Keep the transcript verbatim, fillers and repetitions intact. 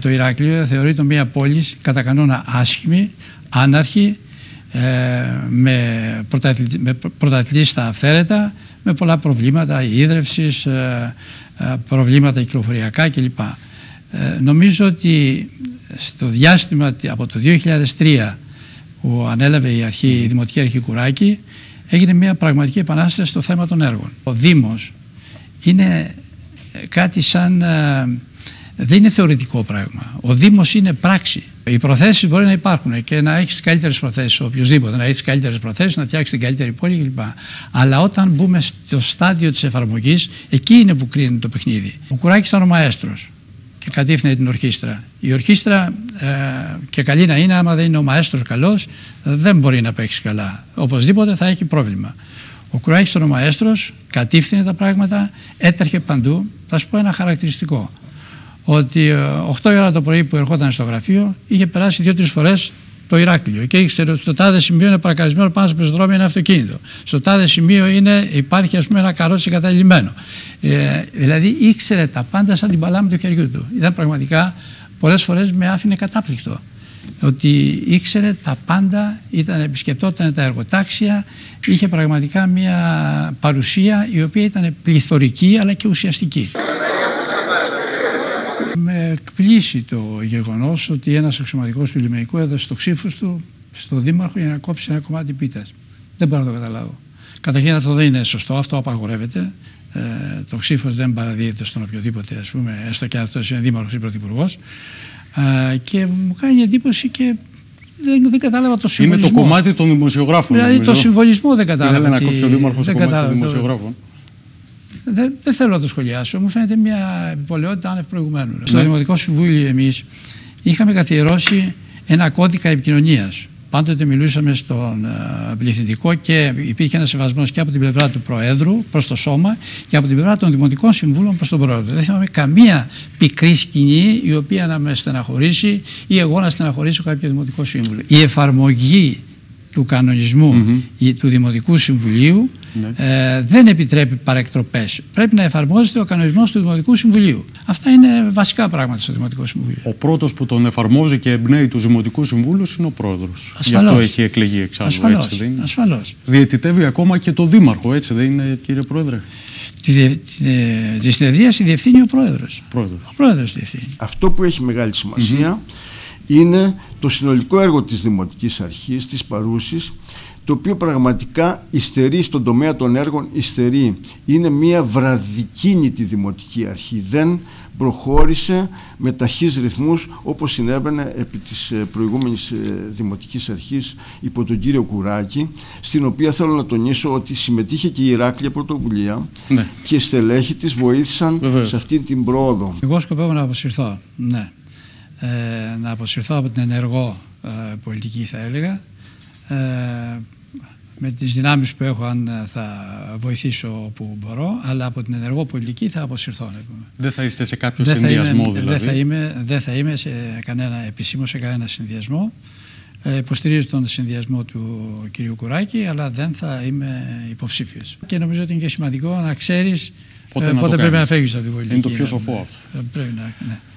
το Ηράκλειο θεωρείται μια πόλη κατά κανόνα άσχημη, άναρχη, ε, με, πρωταθλη, με πρωταθλητή στα αυθαίρετα, με πολλά προβλήματα ίδρευσης, ε, ε, προβλήματα κυκλοφοριακά κλπ. Ε, νομίζω ότι στο διάστημα από το δύο χιλιάδες τρία που ανέλαβε η, αρχή, η Δημοτική Αρχή Κουράκη, έγινε μια πραγματική επανάσταση στο θέμα των έργων. Ο Δήμος είναι κάτι σαν... Ε, δεν είναι θεωρητικό πράγμα. Ο Δήμος είναι πράξη. Οι προθέσεις μπορεί να υπάρχουν και να έχεις καλύτερες προθέσεις, οποιοδήποτε, να έχεις καλύτερες προθέσεις, να φτιάξεις την καλύτερη πόλη κλπ. Αλλά όταν μπούμε στο στάδιο της εφαρμογής, εκεί είναι που κρίνει το παιχνίδι. Ο Κουράκης ήταν ο μαέστρος και κατήφθηνε την ορχήστρα. Η ορχήστρα, ε, και καλή να είναι, άμα δεν είναι ο μαέστρος καλός, δεν μπορεί να παίξει καλά. Οπωσδήποτε θα έχει πρόβλημα. Ο Κουράκης ήταν ο μαέστρος, κατήφθηνε τα πράγματα, έτρεχε παντού. Θα σου πω ένα χαρακτηριστικό. Ότι οκτώ η ώρα το πρωί που ερχόταν στο γραφείο είχε περάσει δύο-τρεις φορές το Ηράκλειο και ήξερε ότι στο τάδε σημείο είναι παρακαλισμένο πάνω στο πεζοδρόμιο ένα αυτοκίνητο. Στο τάδε σημείο είναι, υπάρχει ας πούμε ένα καρότσι εγκαταλειμμένο. Ε, δηλαδή ήξερε τα πάντα σαν την παλάμη του χεριού του. Ήταν πραγματικά πολλές φορές με άφηνε κατάπληκτο. Ότι ήξερε τα πάντα, ήταν, επισκεπτόταν τα εργοτάξια, είχε πραγματικά μια παρουσία η οποία ήταν πληθωρική αλλά και ουσιαστική. Με εκπλήσει το γεγονός ότι ένας αξιωματικός του λιμενικού έδωσε το ξύφος του στο δήμαρχο για να κόψει ένα κομμάτι πίτας. Δεν μπορώ να το καταλάβω. Καταρχήν αυτό δεν είναι σωστό, αυτό απαγορεύεται. Ε, το ξύφος δεν παραδίδεται στον οποιοδήποτε, ας πούμε, έστω και αυτός είναι δήμαρχος ή πρωθυπουργός. Ε, και μου κάνει εντύπωση και δεν, δεν κατάλαβα το συμβολισμό. Είναι το κομμάτι των δημοσιογράφων. Δηλαδή νομίζω. Το συμβολισμό δεν κατάλαβα. Ήθελε να κόψει ο δήμαρχος το κομμάτι των δημοσιογράφων. Δεν, δεν θέλω να το σχολιάσω. Μου φαίνεται μια επιπολαιότητα άνευ προηγουμένου. Ναι. Στο Δημοτικό Συμβούλιο εμείς είχαμε καθιερώσει ένα κώδικα επικοινωνίας. Πάντοτε μιλούσαμε στον uh, πληθυντικό και υπήρχε ένα σεβασμός και από την πλευρά του Προέδρου προς το Σώμα και από την πλευρά των Δημοτικών Συμβούλων προς τον Πρόεδρο. Δεν θυμάμαι καμία πικρή σκηνή η οποία να με στεναχωρήσει ή εγώ να στεναχωρήσω κάποιο Δημοτικό Σύμβουλο. Η εφαρμογή του κανονισμού mm-hmm. του Δημοτικού Συμβουλίου ναι. ε, δεν επιτρέπει παρεκτροπές. Πρέπει να εφαρμόζεται ο κανονισμός του Δημοτικού Συμβουλίου. Αυτά είναι βασικά πράγματα στο Δημοτικό Συμβουλίο. Ο πρώτος που τον εφαρμόζει και εμπνέει του Δημοτικού Συμβούλου είναι ο Πρόεδρος. Γι' αυτό έχει εκλεγεί εξάλλου. Ασφαλώς. Έτσι, δεν είναι? Ασφαλώς. Διαιτητεύει ακόμα και το Δήμαρχο, έτσι δεν είναι, κύριε Πρόεδρε? Τη, τη, τη συνεδρίαση διευθύνει ο Πρόεδρος. Πρόεδρος. Ο Πρόεδρος διευθύνει. Αυτό που έχει μεγάλη σημασία mm-hmm. είναι το συνολικό έργο της Δημοτικής Αρχής, της παρούσης, το οποίο πραγματικά υστερεί στον τομέα των έργων, υστερεί. Είναι μια βραδικίνητη Δημοτική Αρχή. Δεν προχώρησε με ταχύς ρυθμούς όπως συνέβαινε επί της προηγούμενης Δημοτικής Αρχής υπό τον κύριο Κουράκη, στην οποία θέλω να τονίσω ότι συμμετείχε και η Ηράκλεια Πρωτοβουλία ναι. και οι στελέχοι της βοήθησαν Βεβαίως. σε αυτή την πρόοδο. Εγώ σκοπεύω να αποσυρθώ, ναι. Ε, να αποσυρθώ από την ενεργό ε, πολιτική θα έλεγα. Ε, με τις δυνάμεις που έχω αν θα βοηθήσω όπου μπορώ, αλλά από την ενεργό πολιτική θα αποσυρθώ. Δεν θα είστε σε κάποιο δεν συνδυασμό είμαι, δηλαδή? Δεν θα είμαι, δεν θα είμαι σε κανένα επισήμω σε κανένα συνδυασμό. Ε, υποστηρίζω τον συνδυασμό του κυρίου Κουράκη, αλλά δεν θα είμαι υποψήφιος. Και νομίζω ότι είναι και σημαντικό να ξέρεις πότε, ε, πότε πρέπει να φεύγεις από την πολιτική. Είναι το πιο σοφό αυτό. Πρέπει να, ναι.